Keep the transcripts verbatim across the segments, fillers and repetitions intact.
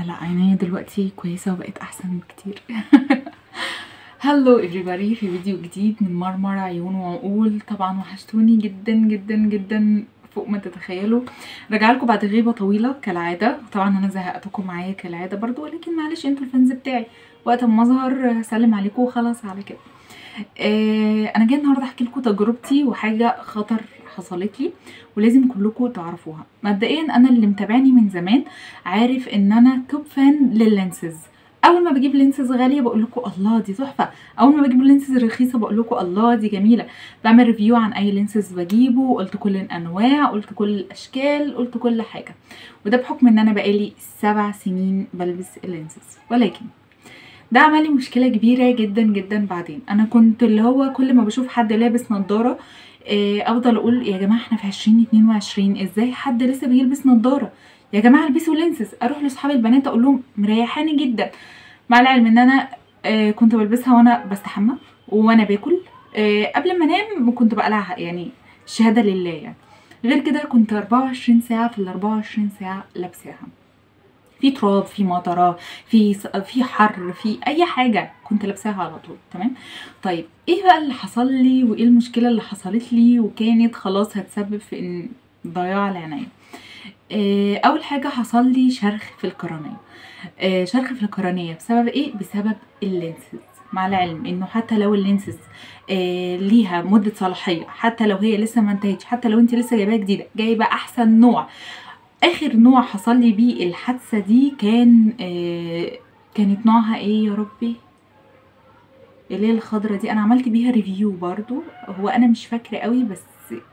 لا عينيا دلوقتي كويسة وبقت أحسن بكتير. هلو everybody، في فيديو جديد من مرمر عيون وعقول. طبعا وحشتوني جدا جدا جدا فوق ما تتخيلوا. راجعه لكم بعد غيبة طويلة كالعادة. طبعا أنا زهقتكم معايا كالعادة برضو، ولكن معلش انتوا الفانز بتاعي، وقت ما أظهر سلم عليكم وخلاص على كده. آه أنا جايه النهاردة أحكي لكم تجربتي وحاجة خطر حصلت لي ولازم كلكم تعرفوها. مبدئيا انا اللي متابعني من زمان عارف ان انا توب فان لللينسز. اول ما بجيب لينسز غاليه بقول لكم الله دي تحفه، اول ما بجيب لينسز رخيصه بقول لكم الله دي جميله. بعمل ريفيو عن اي لينسز بجيبه، قلت كل الانواع، قلت كل الاشكال، قلت كل حاجه. وده بحكم ان انا بقالي سبع سنين بلبس اللينسز. ولكن ده عمل لي مشكله كبيره جدا جدا. بعدين انا كنت اللي هو كل ما بشوف حد لابس نظاره افضل اقول يا جماعه احنا في عشرين اتنين وعشرين، ازاي حد لسه بيلبس نظاره؟ يا جماعه البسوا لينسز. اروح لاصحابي البنات اقول لهم مريحاني جدا، مع العلم ان انا كنت بلبسها وانا بستحمى وانا باكل، قبل ما انام كنت بقلعها، يعني الشهاده لله. يعني غير كده كنت اربعة وعشرين ساعه في ال اربعة وعشرين ساعه لابساها، في تراب، في مطره، في في حر، في اي حاجه كنت لابساها على طول. تمام. طيب ايه بقى اللي حصل لي وايه المشكله اللي حصلت لي وكانت خلاص هتسبب في ان ضياع العنايه؟ آه اول حاجه حصل لي شرخ في القرنيه. آه شرخ في القرنيه بسبب ايه؟ بسبب اللينسز. مع العلم انه حتى لو اللينسز آه ليها مده صلاحيه، حتى لو هي لسه ما انتهتش، حتى لو انت لسه جايباها جديده، جايبه احسن نوع، اخر نوع حصل لي بيه الحادثه دي كان آه كانت نوعها ايه يا ربي؟ اللي هي الخضره دي. انا عملت بيها ريفيو برضو، هو انا مش فاكره قوي بس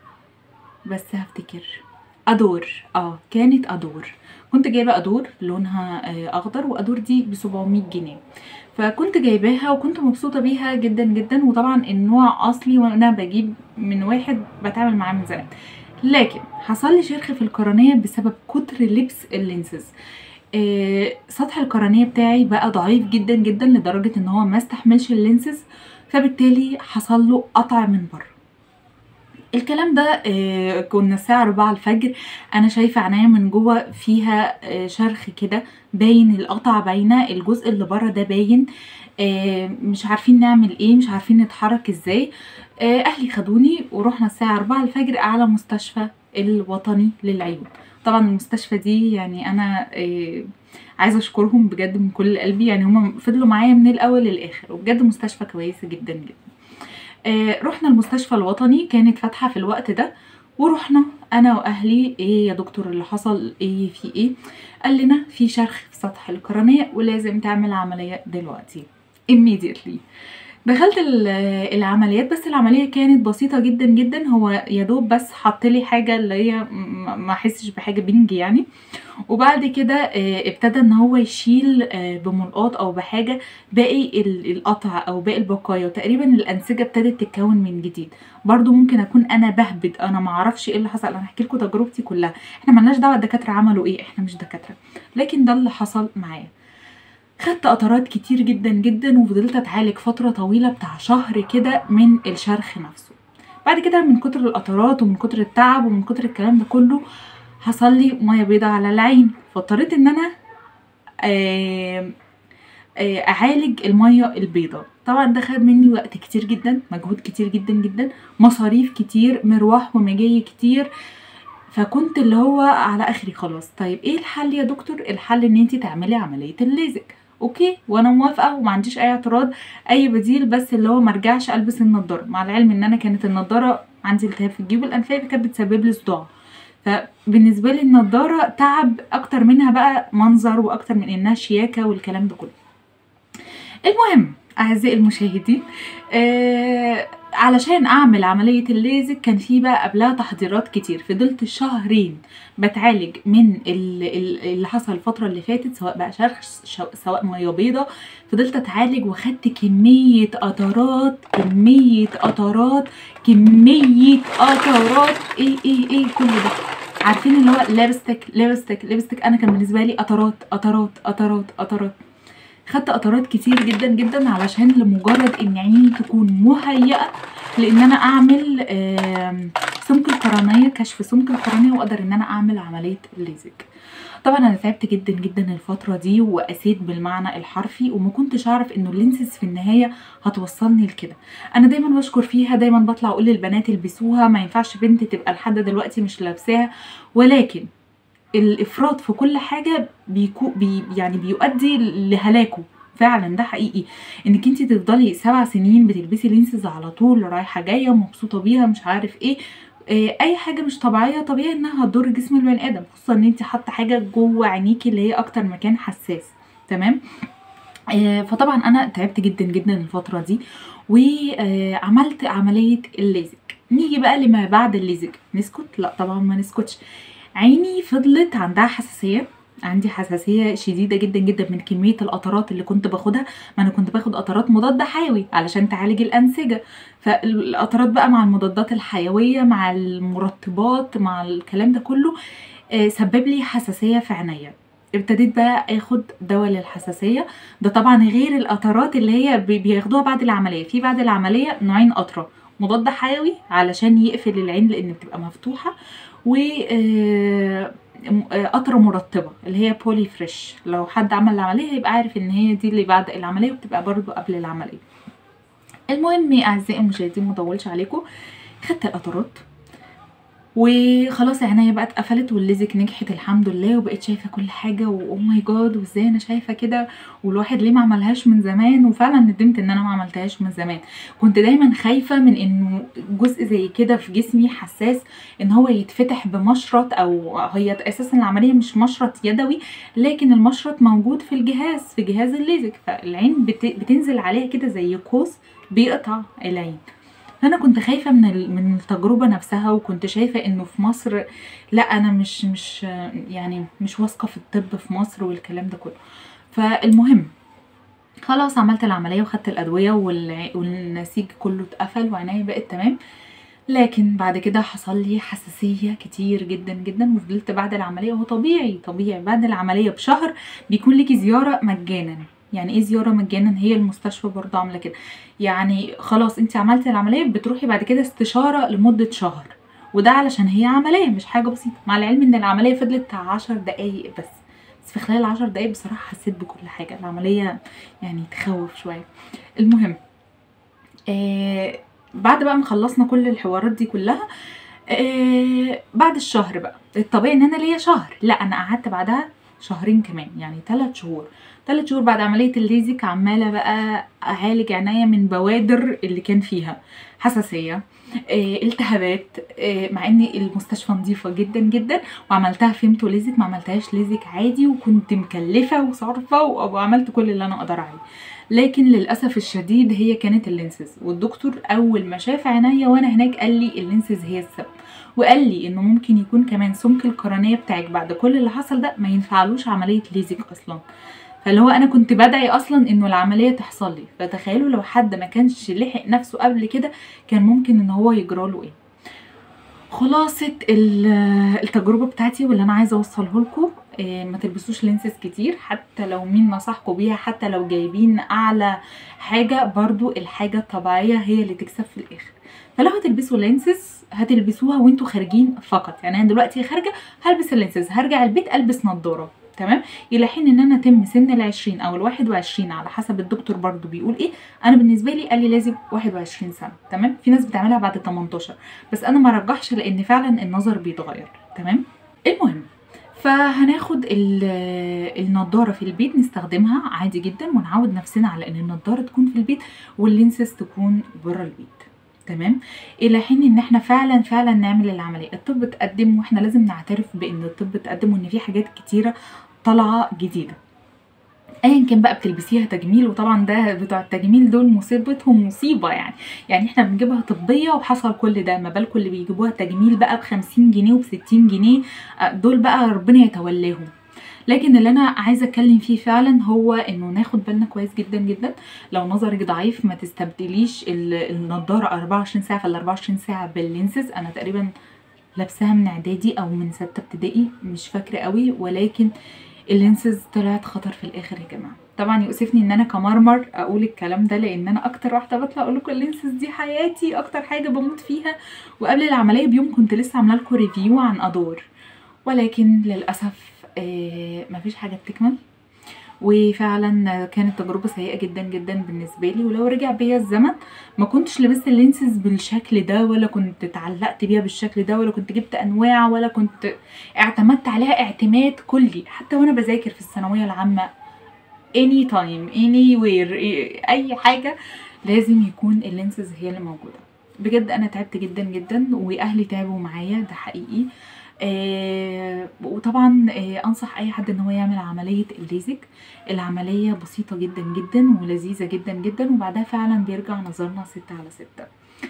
بس هفتكر. ادور. اه كانت ادور. كنت جايبه ادور لونها آه اخضر، وادور دي ب سبعمية جنيه، فكنت جايباها وكنت مبسوطه بيها جدا جدا. وطبعا النوع اصلي وانا بجيب من واحد بتعامل معاه من زمان. لكن حصل لي شرخ في القرنيه بسبب كتر لبس اللينسز. آه سطح القرنيه بتاعي بقى ضعيف جدا جدا لدرجه ان هو ما استحملش اللينسز، فبالتالي حصل له قطع من بره. الكلام ده آه كنا الساعه اربعة الفجر، انا شايفه عينيا من جوه فيها آه شرخ كده، باين القطع، باينه الجزء اللي بره ده باين. آه مش عارفين نعمل ايه، مش عارفين نتحرك ازاي. آه اهلي خدوني ورحنا الساعه اربعة الفجر على مستشفى الوطني للعيون. طبعا المستشفى دي يعني انا آه عايزه اشكرهم بجد من كل قلبي، يعني هم فضلوا معايا من الاول للاخر، وبجد مستشفى كويسه جدا جدا. آه رحنا المستشفى الوطني، كانت فاتحه في الوقت ده، ورحنا انا واهلي. ايه يا دكتور اللي حصل؟ ايه في ايه؟ قال لنا في شرخ في سطح القرنيه ولازم تعمل عمليه دلوقتي immediately. دخلت العمليات، بس العمليه كانت بسيطه جدا جدا. هو يا دوب بس حط لي حاجه اللي هي ما احسش بحاجه بنج يعني، وبعد كده ابتدى ان هو يشيل بملقاط او بحاجه باقي القطع او باقي البقايا، وتقريبا الانسجه ابتدت تتكون من جديد. برضو ممكن اكون انا بهبد، انا ما اعرفش ايه اللي حصل. انا هحكي لكم تجربتي كلها، احنا ملناش دعوه الدكاتره عملوا ايه، احنا مش دكاتره، لكن ده اللي حصل معايا. خدت قطرات كتير جدا جدا وفضلت اتعالج فتره طويله بتاع شهر كده من الشرخ نفسه. بعد كده من كتر القطرات ومن كتر التعب ومن كتر الكلام ده كله حصل لي ميه بيضاء على العين، فاضطريت ان انا اعالج الميه البيضاء. طبعا ده خد مني وقت كتير جدا، مجهود كتير جدا جدا، مصاريف كتير، مروح ومجاي كتير، فكنت اللي هو على اخري خلاص. طيب ايه الحل يا دكتور؟ الحل ان انتي تعملي عمليه الليزك. اوكي، وانا موافقه وما عنديش اي اعتراض، اي بديل، بس اللي هو مرجعش البس النضاره. مع العلم ان انا كانت النضاره عندي التهاب في الجيوب الانفيه، كانت بتسبب لي صداع، فبالنسبه لي النضاره تعب اكتر منها بقى منظر، واكتر من انها شياكه والكلام ده كله. المهم اعزائي المشاهدين، آه علشان اعمل عمليه الليزك كان في بقى قبلها تحضيرات كتير. فضلت شهرين بتعالج من اللي حصل الفتره اللي فاتت، سواء بقى شرخ سواء ميه بيضاء. فضلت اتعالج وخدت كميه قطرات كميه قطرات كميه قطرات ايه ايه ايه كل ده. عارفين اللي هو لابستك لابستك لابستك انا كان بالنسبه لي قطرات قطرات قطرات قطرات. خدت قطرات كتير جدا جدا علشان لمجرد ان عيني تكون مهيئه لان انا اعمل سمك القرنيه، كشف سمك القرنيه، واقدر ان انا اعمل عمليه الليزك. طبعا انا تعبت جدا جدا الفتره دي وقسيت بالمعنى الحرفي، وما كنتش اعرف انه اللينسز في النهايه هتوصلني لكده. انا دايما بشكر فيها، دايما بطلع اقول للبنات البسوها، ما ينفعش بنت تبقى لحد دلوقتي مش لابساها، ولكن الافراط في كل حاجه بيكو بي يعني بيؤدي لهلاكه فعلا. ده حقيقي، انك انت تفضلي سبع سنين بتلبسي لينسز على طول رايحه جايه مبسوطه بيها مش عارف ايه، اي حاجه مش طبيعيه، طبيعي انها هتضر جسم البني ادم، خصوصا ان انت حاطه حاجه جوه عينيكي اللي هي اكتر مكان حساس. تمام. آه فطبعا انا تعبت جدا جدا الفتره دي، وعملت عمليه الليزك. نيجي بقى لما بعد الليزك، نسكت؟ لا طبعا ما نسكتش. عيني فضلت عندها حساسيه، عندي حساسيه شديده جدا جدا من كميه القطرات اللي كنت باخدها. ما انا كنت باخد قطرات مضاد حيوي علشان تعالج الانسجه، فالقطرات بقى مع المضادات الحيويه مع المرطبات مع الكلام ده كله آه سبب لي حساسيه في عينيا. ابتديت بقى اخد دواء للحساسيه، ده طبعا غير القطرات اللي هي بياخدوها بعد العمليه. في بعد العمليه نوعين قطره، مضاد حيوي علشان يقفل العين لان بتبقى مفتوحه، و قطره مرطبه اللي هي بولي فريش. لو حد عمل العمليه هيبقى عارف ان هي دي اللي بعد العمليه، وبتبقى برضو قبل العمليه. المهم يا اعزائي المشاهدين مطولش عليكم، خدت القطرات وخلاص عينيا بقى اتقفلت والليزك نجحت الحمد لله، وبقيت شايفه كل حاجه، واو ماي جاد وازاي انا شايفه كده، والواحد ليه ما عملهاش من زمان. وفعلا ندمت ان انا ما عملتهاش من زمان. كنت دايما خايفه من انه جزء زي كده في جسمي حساس ان هو يتفتح بمشرط، او هي اساسا العمليه مش مشرط يدوي، لكن المشرط موجود في الجهاز في جهاز الليزك، فالعين بتنزل عليها كده زي قوس بيقطع العين. انا كنت خايفه من من التجربه نفسها، وكنت شايفه انه في مصر لا انا مش مش يعني مش واثقه في الطب في مصر والكلام ده كله. فالمهم خلاص عملت العمليه وخدت الادويه والنسيج كله اتقفل وعينيا بقت تمام. لكن بعد كده حصل لي حساسيه كتير جدا جدا، وفضلت بعد العمليه، وهو طبيعي طبيعي بعد العمليه بشهر بيكون ليكي زياره مجانا. يعني ايه زياره مجانا؟ هي المستشفى برضه عامله كده، يعني خلاص انت عملتي العمليه بتروحي بعد كده استشاره لمده شهر، وده علشان هي عمليه مش حاجه بسيطه. مع العلم ان العمليه فضلت عشر دقايق بس بس في خلال العشر دقايق بصراحه حسيت بكل حاجه. العمليه يعني تخوف شويه. المهم آه بعد بقى ما خلصنا كل الحوارات دي كلها، آه بعد الشهر بقى الطبيعي ان انا ليا شهر، لا انا قعدت بعدها شهرين كمان، يعني ثلاث شهور ثلاث شهور بعد عمليه الليزك عماله بقى اعالج عينيا من بوادر اللي كان فيها حساسيه، آه، التهابات، آه، مع ان المستشفى نظيفه جدا جدا، وعملتها فيمتو ليزك ما عملتهاش ليزك عادي، وكنت مكلفه وصارفه وعملت كل اللي انا اقدر عليه. لكن للاسف الشديد هي كانت اللينسز، والدكتور اول ما شاف عينيا وانا هناك قال لي اللينسز هي السبب، وقال لي انه ممكن يكون كمان سمك القرنيه بتاعك بعد كل اللي حصل ده ما ينفعلوش عمليه ليزك اصلا. فاللي هو انا كنت بدعي اصلا انه العمليه تحصل لي، فتخيلوا لو حد ما كانش لحق نفسه قبل كده كان ممكن ان هو يجراله ايه. خلاصه التجربه بتاعتي واللي انا عايزه اوصله لكم، إيه، ما تلبسوش لينسز كتير حتى لو مين نصحكم بيها، حتى لو جايبين اعلى حاجه، برضو الحاجه الطبيعيه هي اللي تكسب في الاخر. فلو هتلبسوا لينسز هتلبسوها وانتوا خارجين فقط. يعني انا دلوقتي خارجه هلبس اللينسز، هرجع البيت البس نضاره، تمام، الى حين ان انا اتم سن العشرين او الواحد وعشرين على حسب الدكتور برضو بيقول ايه. انا بالنسبه لي قال لي لازم واحد وعشرين سنه، تمام. في ناس بتعملها بعد تمنتاشر، بس انا ما رجحش لان فعلا النظر بيتغير، تمام. المهم فهناخد النضاره في البيت نستخدمها عادي جدا، ونعود نفسنا على ان النضاره تكون في البيت واللينسز تكون بره البيت، تمام، الى حين ان احنا فعلا فعلا نعمل العمليه. الطب اتقدم واحنا لازم نعترف بان الطب اتقدم وان في حاجات كتيره طالعه جديده ايا كان بقى بتلبسيها تجميل. وطبعا ده بتوع التجميل دول مصيبتهم مصيبه، يعني يعني احنا بنجيبها طبيه وحصل كل ده، ما بالكم اللي بيجيبوها تجميل بقى بخمسين جنيه وبستين جنيه، دول بقى ربنا يتولاهم. لكن اللي انا عايزه اتكلم فيه فعلا هو انه ناخد بالنا كويس جدا جدا. لو نظرك ضعيف ما تستبدليش النضاره اربعة وعشرين ساعه في ال اربعة وعشرين ساعه باللينسز. انا تقريبا لابساها من اعدادي او من سته ابتدائي مش فاكره قوي، ولكن اللينسز طلعت خطر في الاخر يا جماعه. طبعا يؤسفني ان انا كمرمر اقول الكلام ده، لان انا اكتر واحده بطلع اقول لكم اللينسز دي حياتي، اكتر حاجه بموت فيها. وقبل العمليه بيوم كنت لسه عامله لكم ريفيو عن ادور، ولكن للاسف آه مفيش حاجه بتكمل، وفعلا كانت تجربه سيئه جدا جدا بالنسبه لي. ولو رجع بيا الزمن ما كنتش لبست اللينسز بالشكل ده، ولا كنت اتعلقت بيها بالشكل ده، ولا كنت جبت انواع، ولا كنت اعتمدت عليها اعتماد كلي. حتى وانا بذاكر في الثانويه العامه any time anywhere اي حاجه لازم يكون اللينسز هي اللي موجوده. بجد انا تعبت جدا جدا، واهلي تعبوا معايا، ده حقيقي. آه وطبعا آه انصح اي حد ان هو يعمل عمليه الليزك. العمليه بسيطه جدا جدا ولذيذه جدا جدا، وبعدها فعلا بيرجع نظرنا ستة على ستة.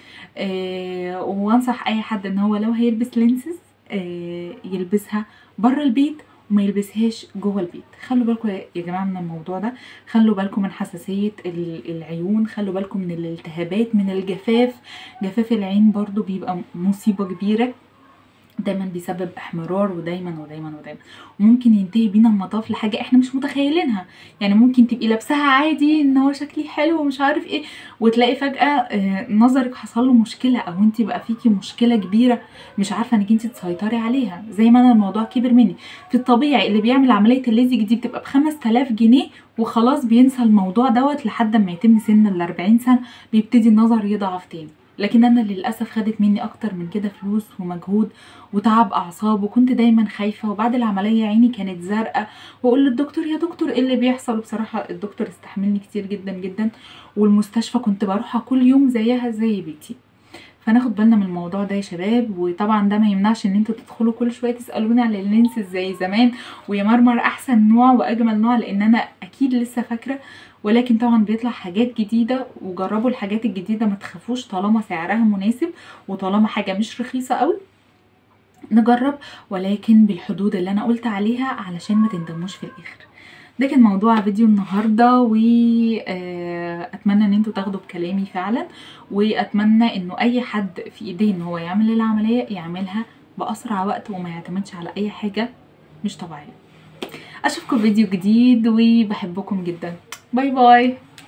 آه وانصح اي حد ان هو لو هيلبس لينسز آه يلبسها بره البيت وما يلبسهاش جوه البيت. خلوا بالكم يا جماعه من الموضوع ده، خلوا بالكم من حساسيه العيون، خلوا بالكم من الالتهابات، من الجفاف. جفاف العين برضو بيبقى مصيبه كبيره، دايما بيسبب احمرار، ودايما ودايما ودايما وممكن ينتهي بينا المطاف لحاجه احنا مش متخيلينها. يعني ممكن تبقي لابساها عادي ان هو شكلي حلو ومش عارف ايه، وتلاقي فجاه نظرك حصل له مشكله، او انت بقى فيكي مشكله كبيره مش عارفه انك انت تسيطري عليها. زي ما انا الموضوع كبر مني. في الطبيعي اللي بيعمل عمليه الليزك دي بتبقى بخمس تلاف جنيه وخلاص بينسى الموضوع دوت لحد ما يتم سن الاربعين سنه، بيبتدي النظر يضعف تاني. لكن انا للاسف خدت مني اكتر من كده فلوس ومجهود وتعب اعصاب، وكنت دايما خايفه. وبعد العمليه عيني كانت زرقاء، واقول للدكتور يا دكتور ايه اللي بيحصل. وبصراحه الدكتور استحملني كتير جدا جدا، والمستشفى كنت بروحها كل يوم زيها زي بيتي. فناخد بالنا من الموضوع ده يا شباب. وطبعا ده ما يمنعش ان انتوا تدخلوا كل شويه تسالوني على اللينسز زي زمان، ويا مرمر احسن نوع واجمل نوع، لان انا اكيد لسه فاكره. ولكن طبعا بيطلع حاجات جديده، وجربوا الحاجات الجديده، ما تخافوش طالما سعرها مناسب وطالما حاجه مش رخيصه قوي نجرب، ولكن بالحدود اللي انا قلت عليها علشان ما تندموش في الاخر. ده كان موضوع فيديو النهارده، واتمنى ان انتوا تاخدوا بكلامي فعلا، واتمنى انه اي حد في ايديه ان هو يعمل العمليه يعملها باسرع وقت، وما يعتمدش على اي حاجه مش طبيعيه. اشوفكم فيديو جديد، وبحبكم جدا. باي باي.